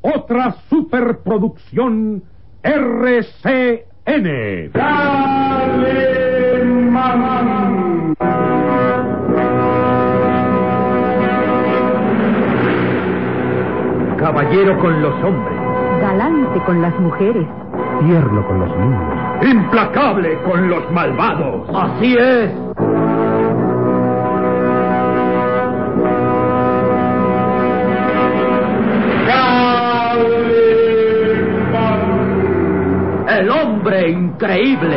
otra superproducción RCN. ¡Calimán! Caballero con los hombres, galante con las mujeres, tierno con los niños, implacable con los malvados. Así es. El hombre increíble.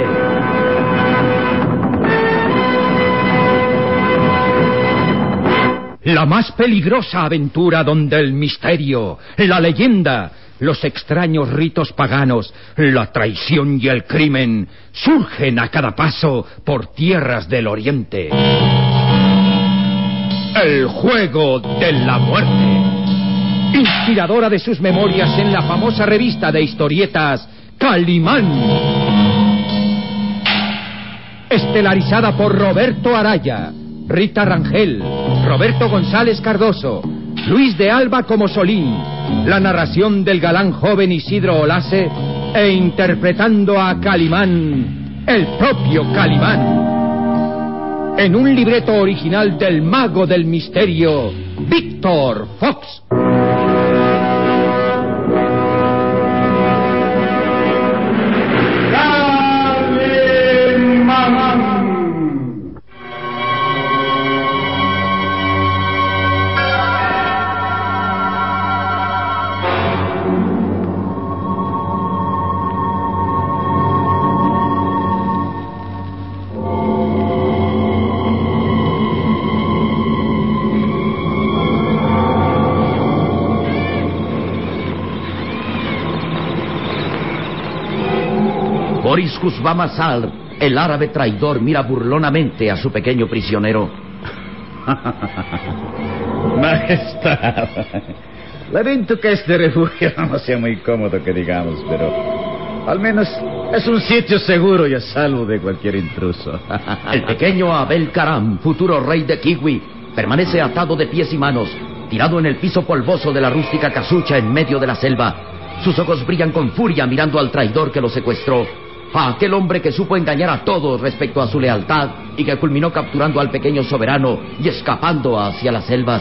La más peligrosa aventura donde el misterio, la leyenda, los extraños ritos paganos, la traición y el crimen surgen a cada paso por tierras del oriente. El juego de la muerte. Inspiradora de sus memorias en la famosa revista de historietas Calimán. Estelarizada por Roberto Araya, Rita Rangel, Roberto González Cardoso, Luis de Alba como Solín, la narración del galán joven Isidro Olase e interpretando a Calimán, el propio Calimán. En un libreto original del mago del misterio, Víctor Fox. Boris Kuzbama-Sal, el árabe traidor, mira burlonamente a su pequeño prisionero. Majestad, lamento que este refugio no sea muy cómodo, que digamos, pero al menos es un sitio seguro y a salvo de cualquier intruso. El pequeño Abel Karam, futuro rey de Kiwi, permanece atado de pies y manos, tirado en el piso polvoso de la rústica casucha en medio de la selva. Sus ojos brillan con furia mirando al traidor que lo secuestró. A aquel hombre que supo engañar a todos respecto a su lealtad y que culminó capturando al pequeño soberano y escapando hacia las selvas.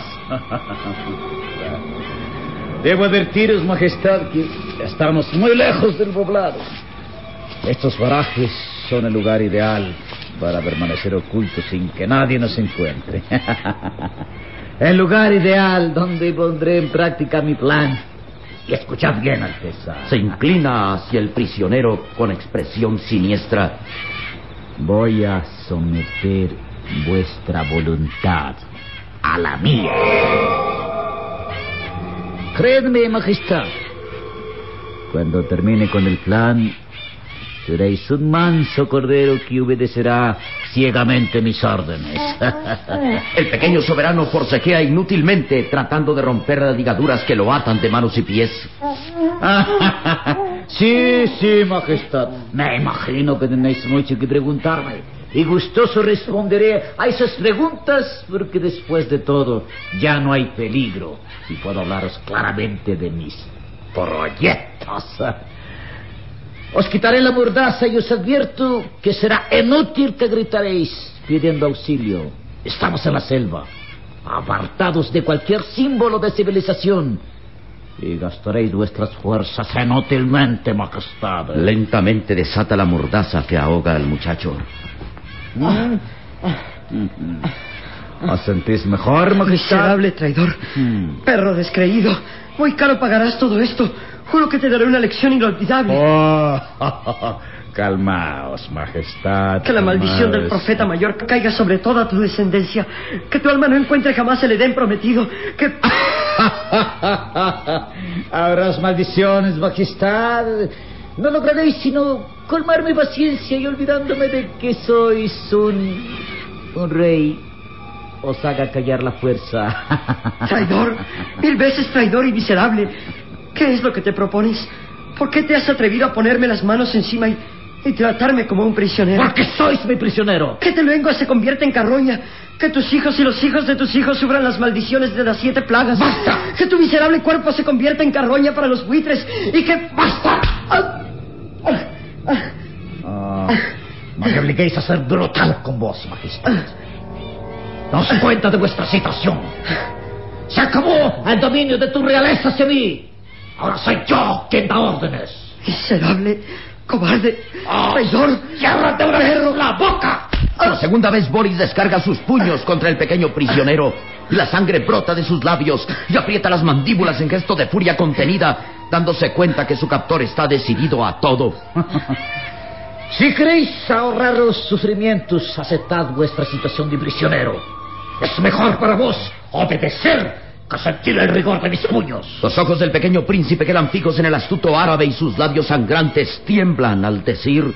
Debo advertiros, majestad, que estamos muy lejos del poblado. Estos parajes son el lugar ideal para permanecer ocultos sin que nadie nos encuentre. El lugar ideal donde pondré en práctica mi plan. Y escuchad bien, Alteza. Se inclina hacia el prisionero con expresión siniestra. Voy a someter vuestra voluntad a la mía. Creedme, majestad. Cuando termine con el plan, seréis un manso cordero que obedecerá ciegamente mis órdenes. El pequeño soberano forcejea inútilmente, tratando de romper las ligaduras que lo atan de manos y pies. Sí, majestad. Me imagino que tenéis mucho que preguntarme. Y gustoso responderé a esas preguntas, porque después de todo, ya no hay peligro. Y puedo hablaros claramente de mis proyectos. Os quitaré la mordaza y os advierto que será inútil que gritaréis pidiendo auxilio. Estamos en la selva, apartados de cualquier símbolo de civilización, y gastaréis vuestras fuerzas inútilmente, majestad. Lentamente desata la mordaza que ahoga al muchacho. ¿Os sentís mejor, majestad? Miserable traidor, perro descreído, muy caro pagarás todo esto. Juro que te daré una lección inolvidable. Calmaos, majestad. Que la maldición del profeta mayor caiga sobre toda tu descendencia. Que tu alma no encuentre jamás el Edén prometido. Que... Habrás maldiciones, majestad. No lograréis sino colmar mi paciencia y olvidándome de que sois un rey, os haga callar la fuerza. Traidor, 1000 veces traidor y miserable. ¿Qué es lo que te propones? ¿Por qué te has atrevido a ponerme las manos encima y y tratarme como un prisionero. Porque sois mi prisionero. Que tu lengua se convierta en carroña, que tus hijos y los hijos de tus hijos sufran las maldiciones de las 7 plagas. ¡Basta! Que tu miserable cuerpo se convierta en carroña para los buitres y que... ¡Basta! No me obliguéis a ser brutal con vos, majestad. Daos cuenta de vuestra situación. Se acabó el dominio de tu realeza hacia mí. Ahora soy yo quien da órdenes. Miserable, cobarde, traidor. ¡Ciérrate una vez la boca! Por segunda vez Boris descarga sus puños contra el pequeño prisionero. La sangre brota de sus labios y aprieta las mandíbulas en gesto de furia contenida, dándose cuenta que su captor está decidido a todo. Si queréis ahorrar los sufrimientos, aceptad vuestra situación de prisionero. Es mejor para vos obedecer que sentir el rigor de mis puños. Los ojos del pequeño príncipe quedan fijos en el astuto árabe y sus labios sangrantes tiemblan al decir...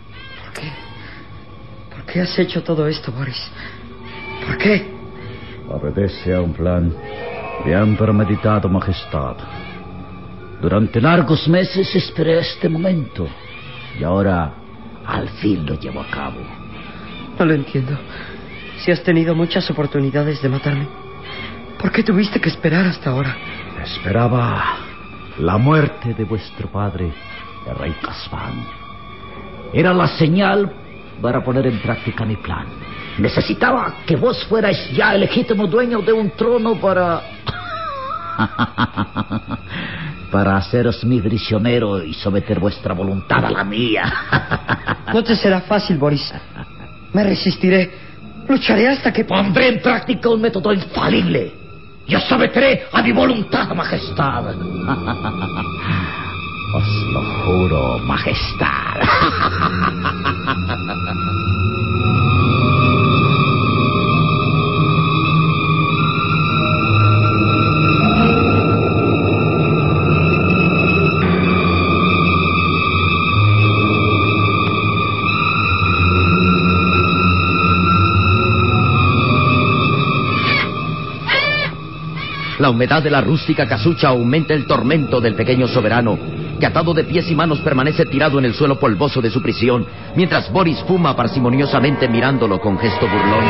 ¿Por qué has hecho todo esto, Boris? ¿Por qué? Obedece a un plan bien premeditado, majestad. Durante Largos meses esperé este momento y ahora al fin lo llevo a cabo. No lo entiendo. Si has tenido muchas oportunidades de matarme, ¿por qué tuviste que esperar hasta ahora? esperaba la muerte de vuestro padre, el rey Casván. Era la señal para poner en práctica mi plan. Necesitaba que vos fuerais ya el legítimo dueño de un trono para haceros mi prisionero y someter vuestra voluntad a la mía. No te será fácil, Boris. Me resistiré. Lucharé hasta que... Pondré en práctica un método infalible. Yo someteré a mi voluntad, majestad. Os lo juro, majestad. La humedad de la rústica casucha aumenta el tormento del pequeño soberano, que atado de pies y manos permanece tirado en el suelo polvoso de su prisión, mientras Boris fuma parsimoniosamente mirándolo con gesto burlón.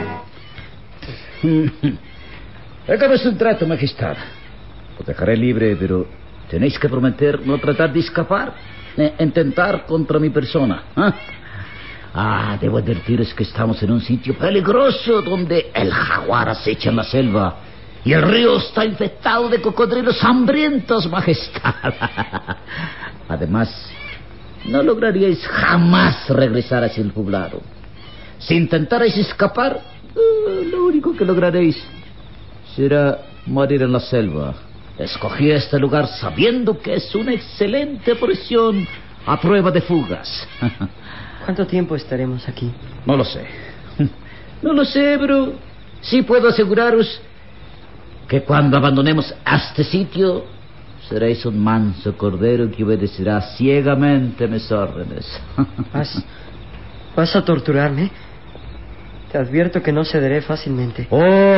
Hagamos un trato, majestad. Os dejaré libre, pero tenéis que prometer no tratar de escapar, ni intentar contra mi persona. Debo advertiros que estamos en un sitio peligroso donde el jaguar acecha en la selva. Y el río está infectado de cocodrilos hambrientos, majestad. Además, no lograríais jamás regresar hacia el poblado. Si intentarais escapar, lo único que lograréis será morir en la selva. Escogí este lugar sabiendo que es una excelente prisión a prueba de fugas. ¿Cuánto tiempo estaremos aquí? No lo sé. No lo sé, pero sí puedo aseguraros que cuando abandonemos este sitio, seréis un manso cordero que obedecerá ciegamente mis órdenes. ¿Vas a torturarme? Te advierto que no cederé fácilmente.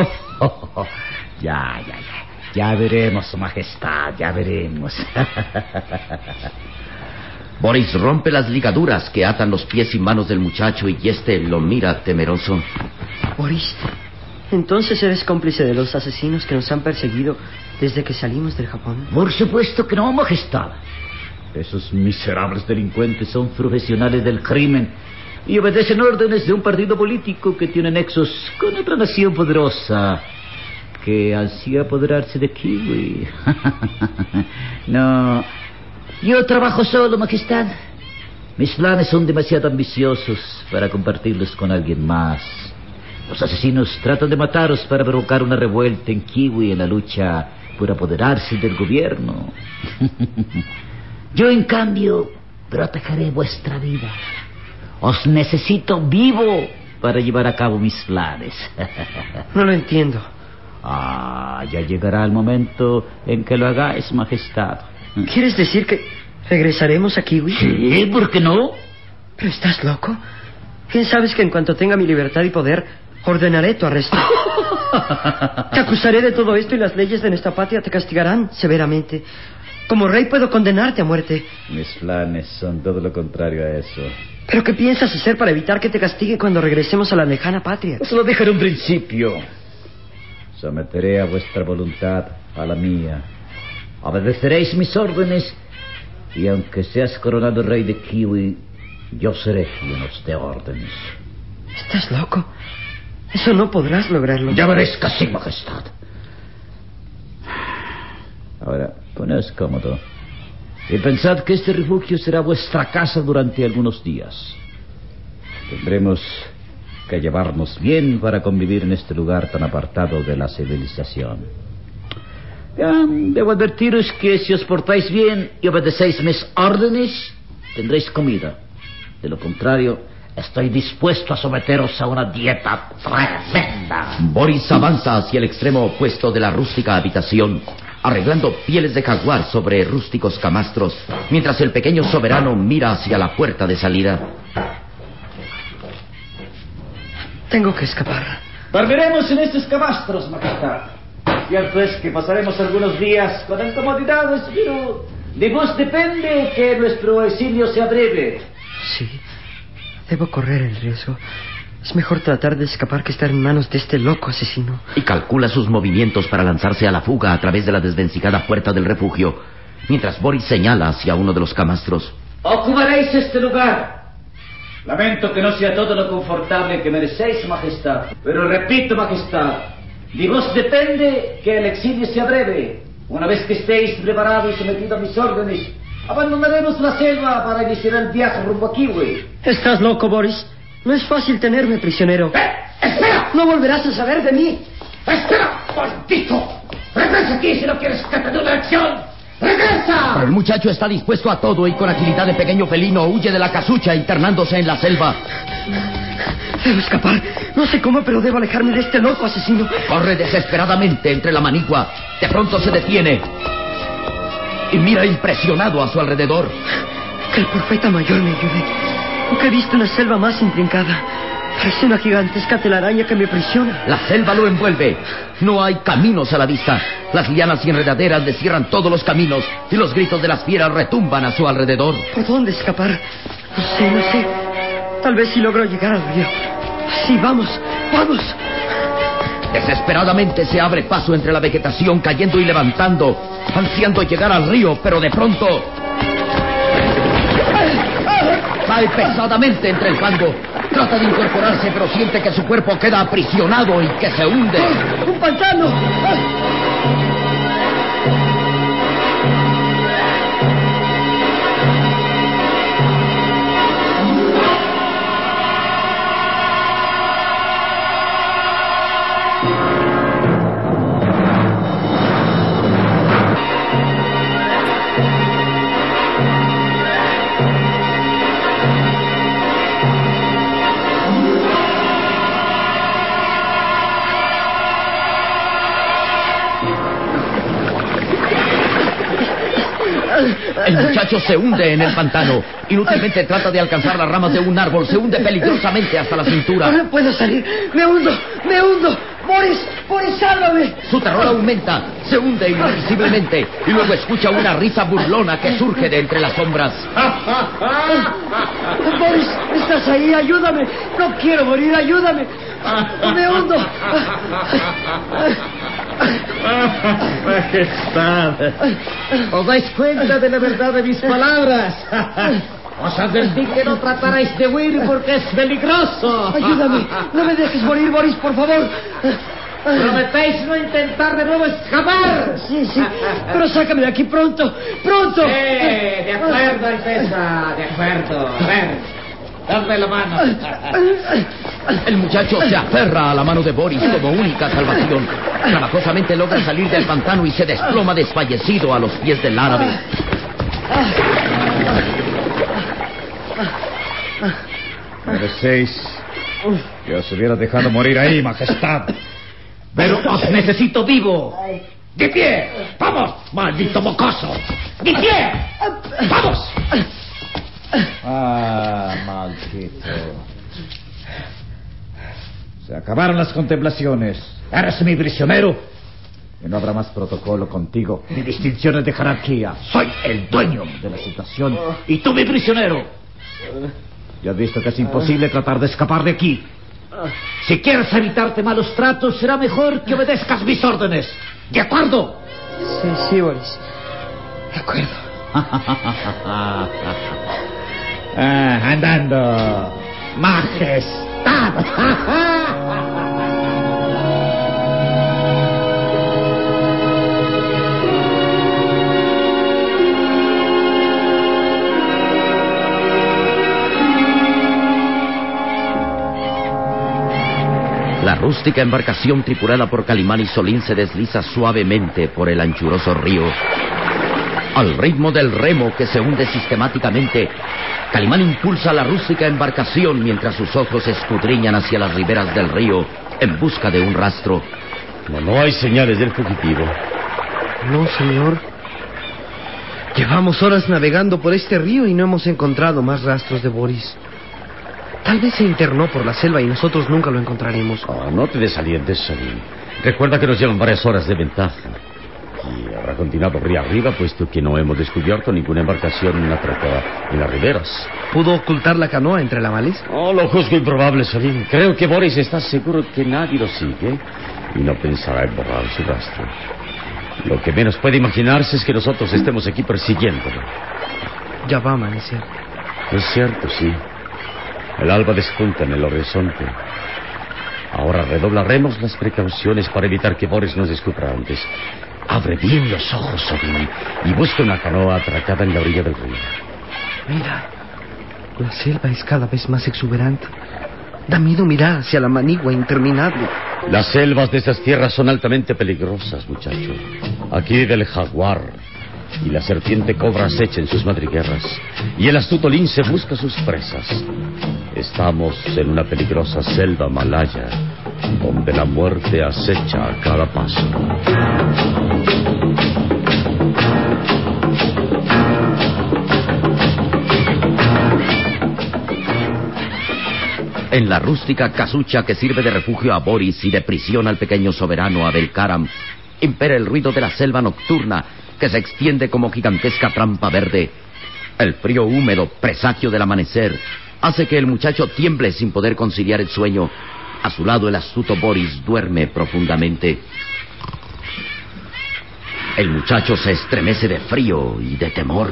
Ya veremos, majestad, ya veremos. Boris rompe las ligaduras que atan los pies y manos del muchacho y éste lo mira temeroso. Boris, ¿entonces eres cómplice de los asesinos que nos han perseguido desde que salimos del Japón? Por supuesto que no, majestad. Esos miserables delincuentes son profesionales del crimen y obedecen órdenes de un partido político que tiene nexos con otra nación poderosa que ansía apoderarse de Kiwi. No, yo trabajo solo, majestad. Mis planes son demasiado ambiciosos para compartirlos con alguien más. Los asesinos tratan de mataros para provocar una revuelta en Kiwi en la lucha por apoderarse del gobierno. Yo, en cambio, protegeré vuestra vida. Os necesito vivo para llevar a cabo mis planes. No lo entiendo. Ya llegará el momento en que lo hagáis, majestad. ¿Quieres decir que regresaremos a Kiwi? Sí, ¿por qué no? ¿Pero estás loco? Bien sabes que en cuanto tenga mi libertad y poder, ordenaré tu arresto. Te acusaré de todo esto y las leyes de nuestra patria te castigarán severamente. Como rey puedo condenarte a muerte. Mis planes son todo lo contrario a eso. ¿Pero qué piensas hacer para evitar que te castigue cuando regresemos a la lejana patria? Os lo dije en un principio. Someteré a vuestra voluntad a la mía. Obedeceréis mis órdenes y aunque seas coronado rey de Kiwi, yo seré quien os dé órdenes. ¿Estás loco? Eso no podrás lograrlo. Ya veréis que sí, majestad. Ahora, poneos cómodo y pensad que este refugio será vuestra casa durante algunos días. Tendremos que llevarnos bien para convivir en este lugar tan apartado de la civilización. Ya, debo advertiros que si os portáis bien y obedecéis mis órdenes, tendréis comida. De lo contrario, estoy dispuesto a someteros a una dieta tremenda. Boris avanza hacia el extremo opuesto de la rústica habitación, arreglando pieles de jaguar sobre rústicos camastros, mientras el pequeño soberano mira hacia la puerta de salida. Tengo que escapar. Dormiremos en estos camastros, majestad. Cierto es que pasaremos algunos días con incomodidades, pero de vos depende que nuestro exilio sea breve. Sí, debo correr el riesgo. Es mejor tratar de escapar que estar en manos de este loco asesino. Y calcula sus movimientos para lanzarse a la fuga a través de la desvencijada puerta del refugio, mientras Boris señala hacia uno de los camastros. Ocuparéis este lugar. Lamento que no sea todo lo confortable que merecéis, majestad. Pero repito, majestad, de vos depende que el exilio sea breve. Una vez que estéis preparados y sometidos a mis órdenes, abandonaremos la selva para iniciar el viaje rumbo a Kiwi. ¿Estás loco, Boris? No es fácil tenerme prisionero. ¡Espera! No volverás a saber de mí. ¡Espera, maldito! ¡Regresa aquí si no quieres que te dé una lección! ¡Regresa! Pero el muchacho está dispuesto a todo y con agilidad de pequeño felino huye de la casucha internándose en la selva. Debo escapar. No sé cómo, pero debo alejarme de este loco asesino. Corre desesperadamente entre la manigua. De pronto se detiene y mira impresionado a su alrededor. Que el profeta mayor me ayude. Nunca he visto una selva más intrincada. Parece una gigantesca telaraña que me aprisiona. La selva lo envuelve. No hay caminos a la vista. Las lianas y enredaderas le cierran todos los caminos y los gritos de las fieras retumban a su alrededor. ¿Por dónde escapar? No sé. Tal vez si logro llegar al río. Sí, vamos. Desesperadamente se abre paso entre la vegetación, cayendo y levantando, ansiando llegar al río, pero de pronto cae pesadamente entre el fango. Trata de incorporarse, pero siente que su cuerpo queda aprisionado y que se hunde. ¡Un pantano! El muchacho se hunde en el pantano. Inútilmente trata de alcanzar las ramas de un árbol. Se hunde peligrosamente hasta la cintura. No puedo salir. Me hundo. Boris, sálvame. Su terror aumenta. Se hunde irremisiblemente y luego escucha una risa burlona que surge de entre las sombras. Boris, estás ahí. Ayúdame. No quiero morir. Ayúdame. Me hundo. Majestad, ¿os dais cuenta de la verdad de mis palabras? Os advertí que no tratarais de huir porque es peligroso. Ayúdame. No me dejes morir, Boris, por favor. ¿Prometéis no intentar de nuevo escapar? Sí. Pero sácame de aquí pronto. De acuerdo, Alteza. De acuerdo. A ver. Dame la mano. El muchacho se aferra a la mano de Boris como única salvación. Trabajosamente logra salir del pantano y se desploma desfallecido a los pies del árabe. Merecéis que os hubiera dejado morir ahí, majestad. Pero os necesito vivo. ¡De pie! ¡Vamos, maldito mocoso! ¡De pie! ¡Vamos! Ah, maldito. Se acabaron las contemplaciones. ¿Eres mi prisionero? Y no habrá más protocolo contigo, ni distinciones de jerarquía. Soy el dueño de la situación y tú mi prisionero. Ya has visto que es imposible tratar de escapar de aquí. Si quieres evitarte malos tratos, será mejor que obedezcas mis órdenes. ¿De acuerdo? Sí, Boris. De acuerdo. Andando. Majestad. La rústica embarcación tripulada por Calimán y Solín se desliza suavemente por el anchuroso río. Al ritmo del remo que se hunde sistemáticamente, Calimán impulsa la rústica embarcación mientras sus ojos escudriñan hacia las riberas del río en busca de un rastro. No hay señales del fugitivo. No, señor. Llevamos horas navegando por este río y no hemos encontrado más rastros de Boris. Tal vez se internó por la selva y nosotros nunca lo encontraremos. Oh, no te desalientes, Solín. Recuerda que nos llevan varias horas de ventaja. Y habrá continuado río arriba, puesto que no hemos descubierto ninguna embarcación atracada en las riberas. ¿Pudo ocultar la canoa entre la maleza? Oh, lo juzgo improbable, Solín. Creo que Boris está seguro que nadie lo sigue y no pensará en borrar su rastro. Lo que menos puede imaginarse es que nosotros estemos aquí persiguiéndolo. Ya va a amanecer. Es cierto, sí. El alba despunta en el horizonte. Ahora redoblaremos las precauciones para evitar que Boris nos descubra antes. Abre bien los ojos, Solín, y busca una canoa atracada en la orilla del río. Mira, la selva es cada vez más exuberante. Da miedo mirar hacia la manigua interminable. Las selvas de esas tierras son altamente peligrosas, muchacho. Aquí vive el jaguar, y la serpiente cobra acecha en sus madrigueras, y el astuto lince busca sus presas. Estamos en una peligrosa selva malaya, donde la muerte acecha a cada paso. En la rústica casucha que sirve de refugio a Boris y de prisión al pequeño soberano Abel Karam, impera el ruido de la selva nocturna que se extiende como gigantesca trampa verde. El frío húmedo, presagio del amanecer, hace que el muchacho tiemble sin poder conciliar el sueño. A su lado el astuto Boris duerme profundamente. El muchacho se estremece de frío y de temor.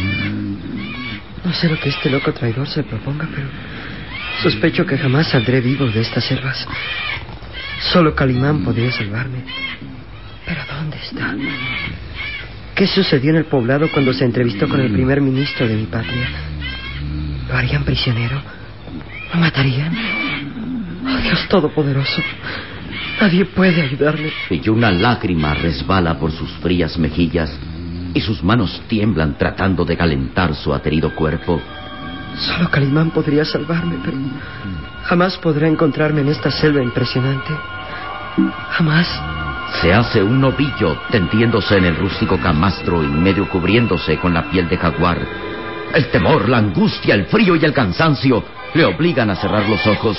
No sé lo que este loco traidor se proponga, pero sospecho que jamás saldré vivo de estas selvas. Solo Calimán podría salvarme. ¿Pero dónde está? ¿Qué sucedió en el poblado cuando se entrevistó con el primer ministro de mi patria? ¿Lo harían prisionero? ¿Lo matarían? Oh, Dios Todopoderoso, nadie puede ayudarme. Y una lágrima resbala por sus frías mejillas y sus manos tiemblan tratando de calentar su aterido cuerpo. Solo Calimán podría salvarme, pero jamás podrá encontrarme en esta selva impresionante. Jamás. Se hace un ovillo tendiéndose en el rústico camastro y medio cubriéndose con la piel de jaguar. El temor, la angustia, el frío y el cansancio le obligan a cerrar los ojos.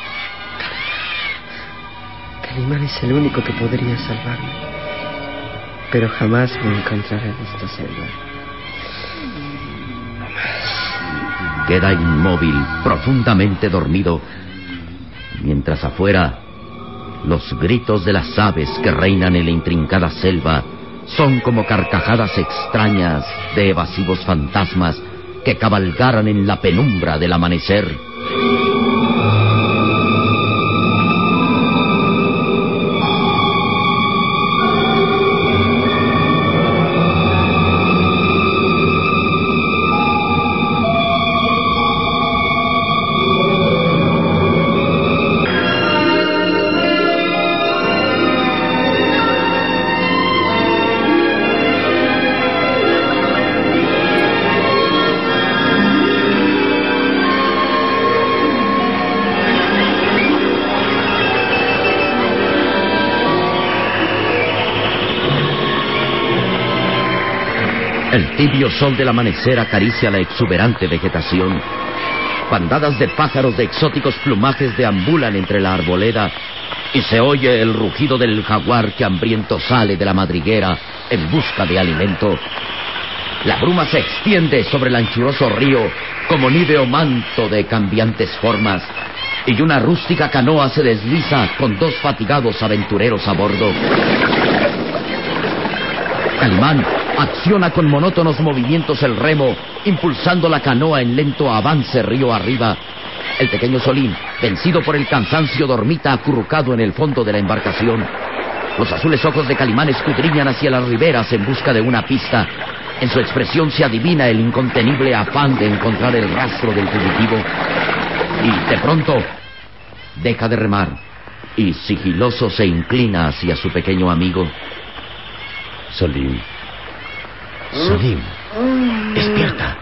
Calimán es el único que podría salvarme, pero jamás me encontraré en esta selva. Queda inmóvil, profundamente dormido, mientras afuera los gritos de las aves que reinan en la intrincada selva son como carcajadas extrañas de evasivos fantasmas que cabalgaran en la penumbra del amanecer. El tibio sol del amanecer acaricia la exuberante vegetación. Bandadas de pájaros de exóticos plumajes deambulan entre la arboleda y se oye el rugido del jaguar que hambriento sale de la madriguera en busca de alimento. La bruma se extiende sobre el anchuroso río como níveo manto de cambiantes formas, y una rústica canoa se desliza con 2 fatigados aventureros a bordo. Calimán acciona con monótonos movimientos el remo, impulsando la canoa en lento avance río arriba. El pequeño Solín, vencido por el cansancio, dormita acurrucado en el fondo de la embarcación. Los azules ojos de Calimán escudriñan hacia las riberas en busca de una pista. En su expresión se adivina el incontenible afán de encontrar el rastro del fugitivo. Y de pronto deja de remar y sigiloso se inclina hacia su pequeño amigo. Solín. Solín. Despierta.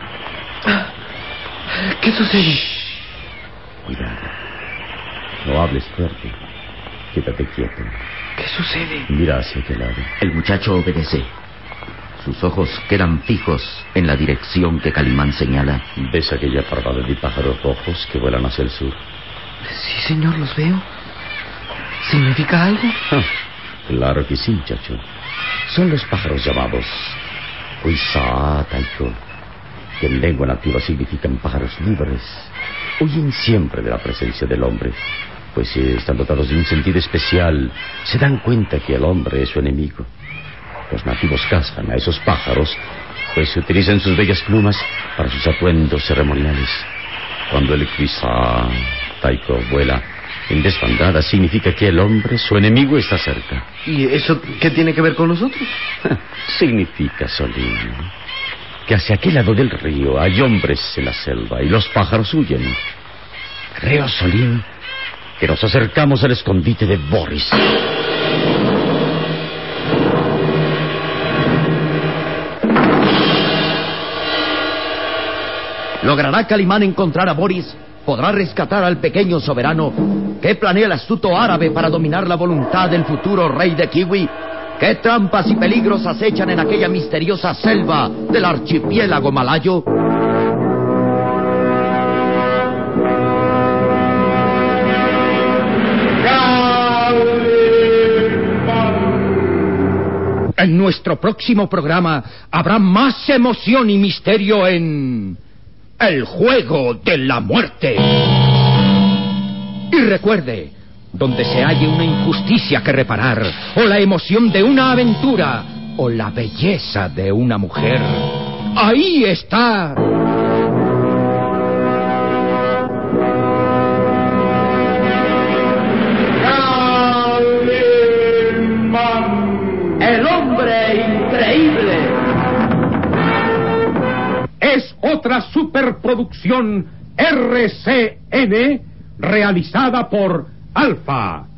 ¿Qué sucede? Cuidado. No hables fuerte. Quédate quieto. ¿Qué sucede? Mira hacia aquel lado. El muchacho obedece. Sus ojos quedan fijos en la dirección que Calimán señala. ¿Ves aquella parvada de pájaros rojos que vuelan hacia el sur? Sí, señor, los veo. ¿Significa algo? Claro que sí, muchacho. Son los pájaros llamados Huizá Taiko, que en lengua nativa significan pájaros libres. Huyen siempre de la presencia del hombre, pues si están dotados de un sentido especial, se dan cuenta que el hombre es su enemigo. Los nativos cazan a esos pájaros, pues utilizan sus bellas plumas para sus atuendos ceremoniales. Cuando el Huizá Taiko vuela en desbandada, significa que el hombre, su enemigo, está cerca. ¿Y eso qué tiene que ver con nosotros? Significa, Solín, que hacia aquel lado del río hay hombres en la selva y los pájaros huyen. Creo, Solín, que nos acercamos al escondite de Boris. ¿Logrará Calimán encontrar a Boris? ¿Podrá rescatar al pequeño soberano? ¿Qué planea el astuto árabe para dominar la voluntad del futuro rey de Kiwi? ¿Qué trampas y peligros acechan en aquella misteriosa selva del archipiélago malayo? En nuestro próximo programa habrá más emoción y misterio en El Juego de la Muerte. Y recuerde, donde se halle una injusticia que reparar, o la emoción de una aventura, o la belleza de una mujer, ahí está El hombre increíble. es otra superproducción RCN realizada por Alfa.